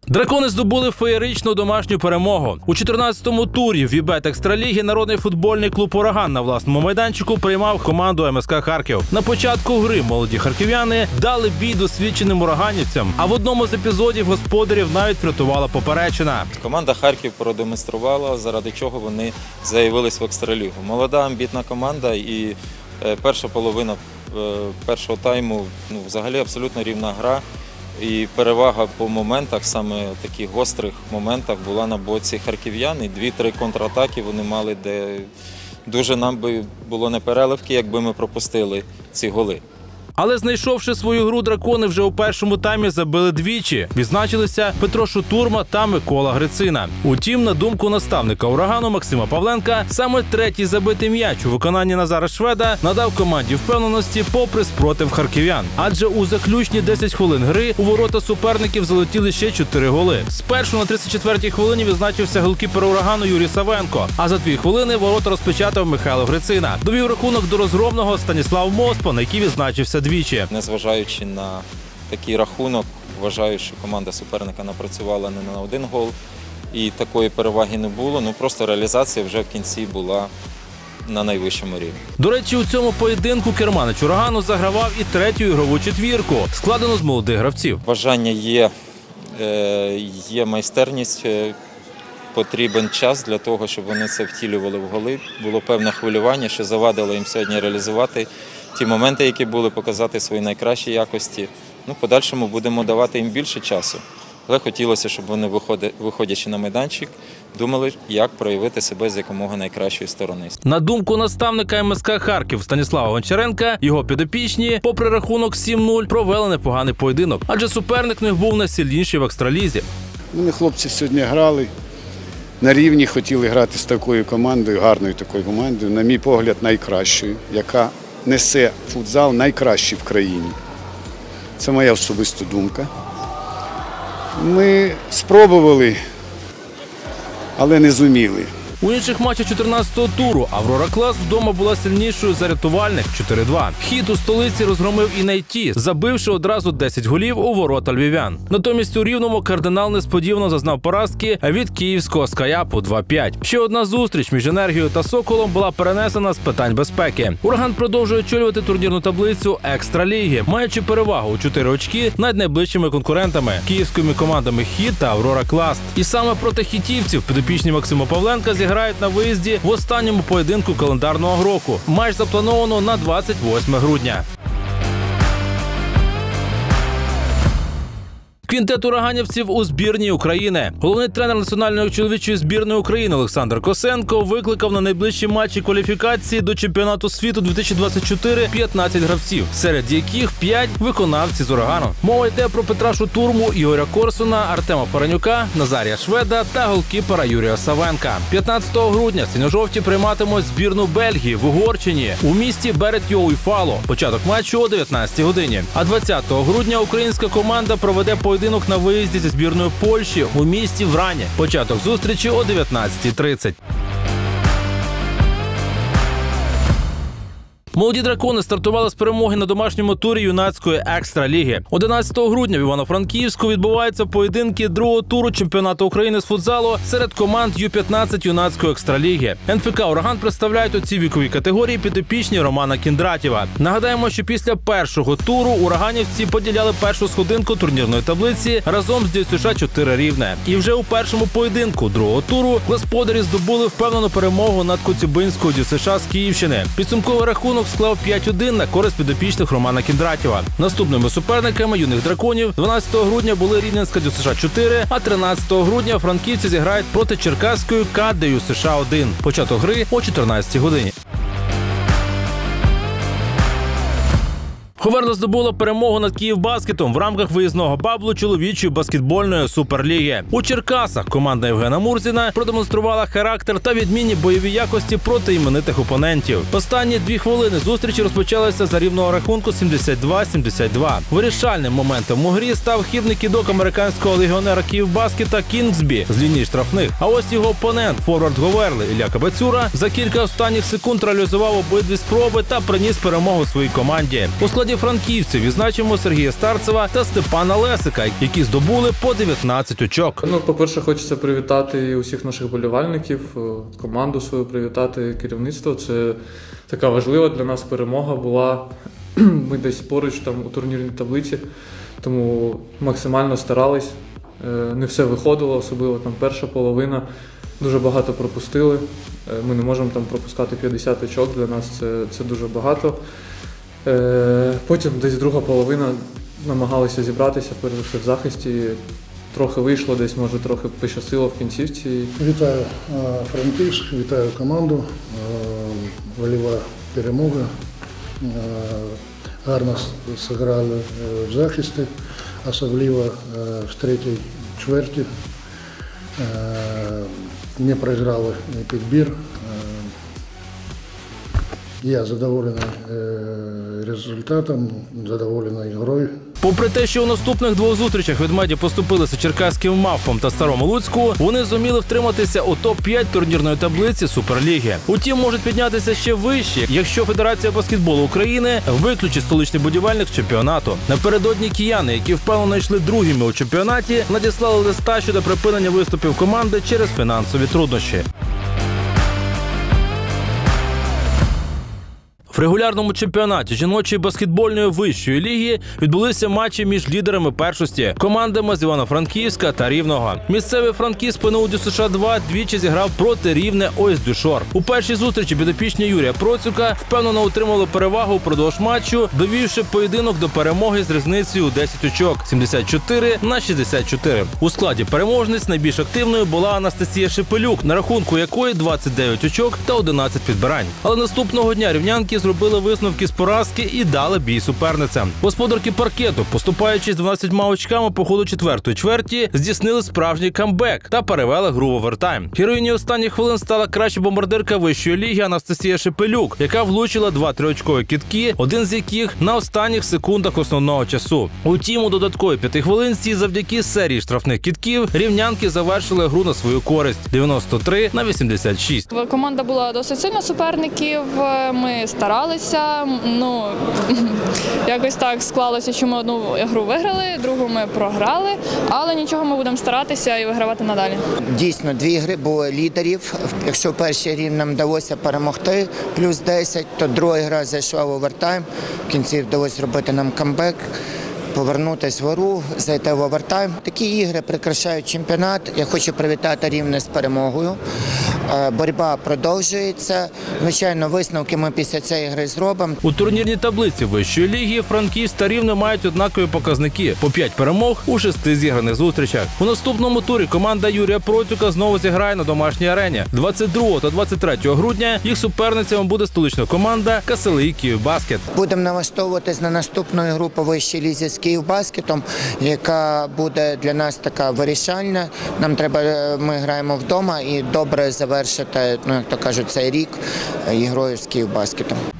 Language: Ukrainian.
Дракони здобули феєричну домашню перемогу. У 14-му турі Вібет Екстраліги народний футбольний клуб «Ураган» на власному майданчику приймав команду МСК Харків. На початку гри молоді харків'яни дали бій досвідченим ураганівцям, а в одному з епізодів господарів навіть врятувала поперечина. Команда «Харків» продемонструвала, заради чого вони заявились в Екстралігу. Молода, амбітна команда і перша половина першого тайму взагалі абсолютно рівна гра. І перевага по моментах, саме таких гострих моментах, була на боці харків'ян. І 2-3 контратаки вони мали, де дуже нам би було непереливки, якби ми пропустили ці голи. Але знайшовши свою гру, дракони вже у першому таймі забили двічі. Відзначилися Петро Шутурма та Микола Грицина. Утім, на думку наставника «Урагану» Максима Павленка, саме третій забитий м'яч у виконанні Назара Шведа надав команді впевненості попри спротив харків'ян. Адже у заключні 10 хвилин гри у ворота суперників залетіли ще 4 голи. Спершу на 34-й хвилині відзначився голкіпер «Урагану» Юрій Савенко, а за 2 хвилини ворота розпечатав Михайло Грицина. Довів рахунок до розгромного Станіслав Моспан, який відзначився двічі. Незважаючи на такий рахунок, вважаю, що команда суперника напрацювала не на 1 гол і такої переваги не було. Просто реалізація вже в кінці була на найвищому рівні. До речі, у цьому поєдинку керманич «Урагану» загравав і третю ігрову четвірку, складену з молодих гравців. Бажання є майстерність, потрібен час для того, щоб вони це втілювали в голи. Було певне хвилювання, що завадило їм сьогодні реалізувати ті моменти, які були, показати свої найкращі якості. В подальшому будемо давати їм більше часу. Але хотілося, щоб вони, виходячи на майданчик, думали, як проявити себе з якомога найкращої сторони. На думку наставника МСК Харків Станіслава Гончаренка, його підопічні, попри рахунок 7-0, провели непоганий поєдинок, адже суперник в них був найсильніший в Екстралізі. Вони, хлопці, сьогодні грали на рівні, хотіли грати з такою командою, гарною такою командою, на мій погляд, найкращою, яка несе футзал найкращий в країні. Це моя особиста думка. Ми спробували, але не зуміли. У інших матчах 14-го туру «Аврора Клас» вдома була сильнішою за рятувальних 4-2. Хід у столиці розгромив і Найті, забивши одразу 10 голів у ворота львів'ян. Натомість у Рівному кардинал несподівано зазнав поразки від київського «Скаяпу» 2-5. Ще одна зустріч між «Енергією» та «Соколом» була перенесена з питань безпеки. «Ураган» продовжує очолювати турнірну таблицю Екстраліги, маючи перевагу у 4 очки над найближчими конкурентами – київськими командами «Хід» та «Аврора Клас». І саме проти хітівців підопічні Максима Павленка грають на виїзді в останньому поєдинку календарного року. Матч заплановано на 28 грудня. Квінтет ураганівців у збірній України. Головний тренер національної чоловічої збірної України Олександр Косенко викликав на найближчі матчі кваліфікації до чемпіонату світу 2024 15 гравців, серед яких 5 виконавці з «Урагану». Мова йде про Петра Шутурму, Ігоря Корсуна, Артема Паранюка, Назарія Шведа та голкіпера Юрія Савенка. 15 грудня синьо-жовті прийматимуть збірну Бельгії в Угорщині у місті Берет-Йоуфало. Початок матчу о 19 годині. А 20 грудня українська команда проведе поєдинок на виїзді зі збірною Польщі у місті Врані. Початок зустрічі о 19:30. Молоді дракони стартували з перемоги на домашньому турі юнацької Екстраліги. 11 грудня в Івано-Франківську відбуваються поєдинки другого туру чемпіонату України з футзалу серед команд Ю-15 юнацької Екстраліги. НФК «Ураган» представляють у цій віковій категорії підопічні Романа Кіндратєва. Нагадаємо, що після першого туру ураганівці поділяли першу сходинку турнірної таблиці разом з ДЮСШ 4 Рівне. І вже у першому поєдинку другого туру господарі здобули впевнену перемогу над Коцюбинською ДЮСШ з Київщини. Підсумковий рахунок склав 5-1 на користь підопічних Романа Кіндратєва. Наступними суперниками юних драконів 12 грудня були Рівненська ДЮСШ 4, а 13 грудня франківці зіграють проти Черкаської КА ДЮСШ 1. Початок гри о 14 годині. Ховерла здобула перемогу над «Київбаскетом» в рамках виїзного баблу чоловічої баскетбольної суперліги. У Черкасах команда Євгена Мурзіна продемонструвала характер та відмінні бойові якості проти іменитих опонентів. Останні 2 хвилини зустрічі розпочалися за рівного рахунку 72-72. Вирішальним моментом у грі став хибний кидок американського легіонера «Київбаскета» Кінгсбі з лінії штрафних. А ось його опонент, форвард Говерли Ілля Кабацюра, за кілька останніх секунд реалізував обидві спроби та приніс перемогу своїй команді. У складі складі франківців відзначимо Сергія Старцева та Степана Лесика, які здобули по 19 очок. По-перше, хочеться привітати усіх наших вболівальників, команду свою привітати, керівництво. Це така важлива для нас перемога була. Ми десь поруч там у турнірній таблиці, тому максимально старались. Не все виходило, особливо там перша половина. Дуже багато пропустили. Ми не можемо там пропускати 50 очок, для нас це дуже багато. Потім десь друга половина намагалися зібратися, перш за все в захисті. Трохи вийшло, десь може трохи пощастило в кінцівці. Вітаю Франківськ, вітаю команду. Вольова перемога. Гарно зіграли в захисті, особливо в третій чверті. Не програли підбір. Я задоволений результатом, задоволений грою. Попри те, що у наступних двох зустрічах ведмеді поступилися черкаським «Мавпам» та Старому Луцьку, вони зуміли втриматися у топ-5 турнірної таблиці Суперліги. Утім, можуть піднятися ще вище, якщо Федерація баскетболу України виключить столичний будівельник з чемпіонату. Напередодні кияни, які впевнено йшли другими у чемпіонаті, надіслали листа щодо припинення виступів команди через фінансові труднощі. В регулярному чемпіонаті жіночої баскетбольної вищої ліги відбулися матчі між лідерами першості – командами з Івано-Франківська та Рівного. Місцевий франківськ ПНУ ДЮСШ-2 двічі зіграв проти Рівне ОС Дюшор. У першій зустрічі підопічні Юрія Процюка впевнено утримали перевагу впродовж матчу, довівши поєдинок до перемоги з різницею у 10 очок – 74-64. У складі переможниць найбільш активною була Анастасія Шепелюк, на рахунку якої 29 очок та 11 підбирань. Але наступного дня рівнянки зробили висновки з поразки і дали бій суперницям. Господарки паркету, поступаючись 12 очками по ходу четвертої чверті, здійснили справжній камбек та перевели гру в овертайм. Героїнею останніх хвилин стала краща бомбардирка вищої ліги Анастасія Шепелюк, яка влучила 2 триочкові кидки, один з яких на останніх секундах основного часу. Утім, у додатковій 5 хвилинці завдяки серії штрафних кидків рівнянки завершили гру на свою користь – 93-86. Команда була досить сильна суперників, ми старалися, якось так склалося, що ми одну гру виграли, другу ми програли, але нічого, ми будемо старатися і вигравати надалі. Дійсно, 2 гри були лідерів. Якщо в першій грі нам вдалося перемогти, плюс 10, то друга гра зайшла в овертайм, в кінці вдалося зробити нам камбек, повернутися в гру, зайти в овертайм. Такі ігри прикрашають чемпіонат. Я хочу привітати Рівне з перемогою. Боротьба продовжується. Звичайно, висновки ми після цієї гри зробимо. У турнірній таблиці вищої ліги Франківськ та Рівне мають однакові показники – по 5 перемог у 6 зіграних зустрічах. У наступному турі команда Юрія Процюка знову зіграє на домашній арені. 22 та 23 грудня їх суперницями буде столична команда КСЛІ «Київбаскет». Будемо налаштовуватись на наступну ігру по вищій лізі з «Київбаскетом», яка буде для нас така вирішальна. Ми граємо вдома і добре завершити, як то кажуть, цей рік ігрою з «Київбаскетом».